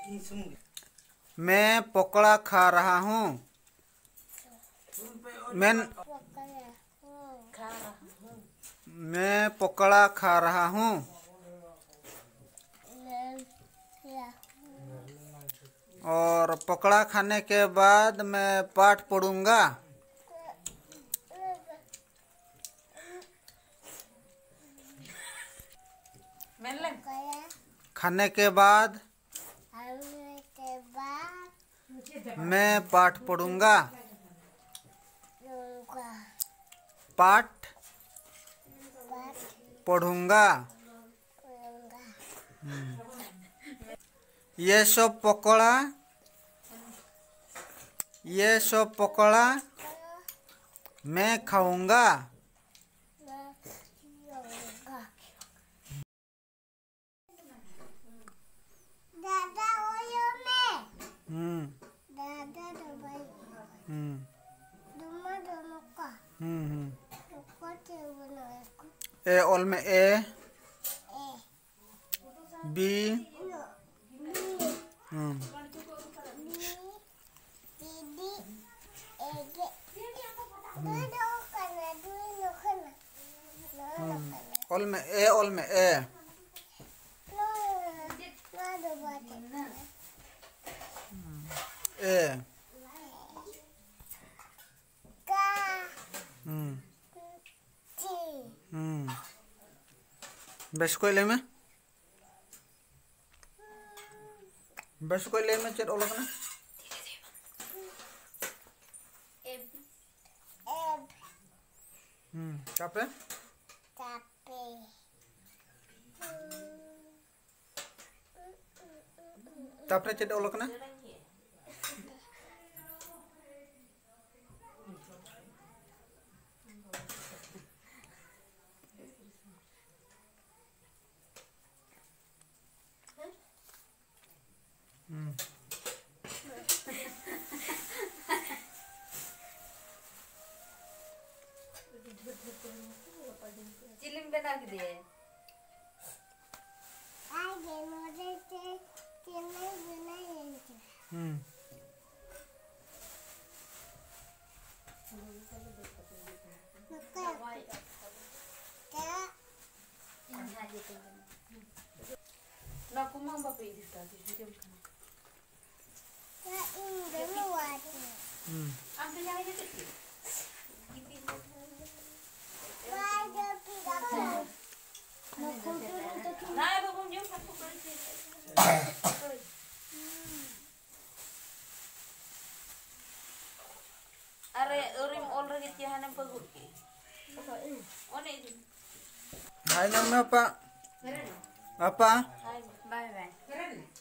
मैं पकौड़ा खा रहा हूँ। मैं पकौड़ा खा रहा हूँ। और पकौड़ा खाने के बाद मैं पाठ पढ़ूंगा। खाने के बाद मैं पाठ पढ़ूंगा। पाठ पढ़ूंगा। ये सब पकौड़ा मैं खाऊंगा। ए ऑल में ए बी ऑल में ए ऑल में ए ए बस कोई ले में चेट ओला कना तापरे तापरे चेट ओला कना चिलिम बना के दे ना कुमां बापे दिसता दिसते खाना आमचे जागे देते नाही बघून जेव खातो अरे ओरिम ऑलरेडी तिहाने बघून ओने हाय नम्मा apa बाय बाय